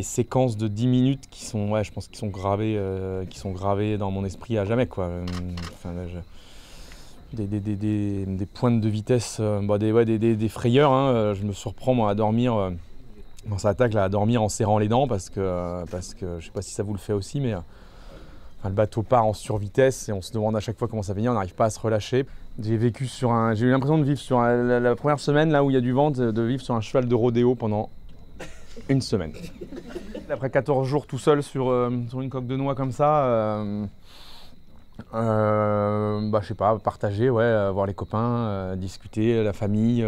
séquences de 10 minutes qui sont, ouais, je pense, qui sont gravées dans mon esprit à jamais, quoi. Enfin, des pointes de vitesse, des frayeurs, hein. Je me surprends moi à dormir dans sa attaque là, à dormir en serrant les dents parce que je sais pas si ça vous le fait aussi, mais le bateau part en survitesse et on se demande à chaque fois comment ça finit, on n'arrive pas à se relâcher. J'ai eu l'impression de vivre sur la première semaine là où il y a du vent, de vivre sur un cheval de rodéo pendant une semaine. Après 14 jours tout seul sur une coque de noix comme ça, je sais pas, partager, ouais, voir les copains, discuter, la famille.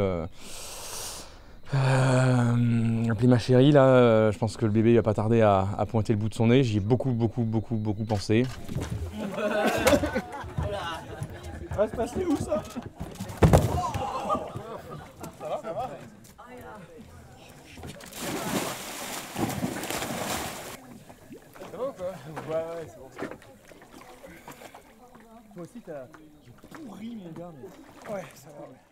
Appeler ma chérie là, je pense que le bébé il va pas tarder à pointer le bout de son nez, j'y ai beaucoup pensé. Va se passer où ça? Ça va? Ça va? Ça va ou quoi? Ouais, c'est bon. Toi aussi t'as... J'ai pourri mes gars, mais... Ouais, ça va, ouais.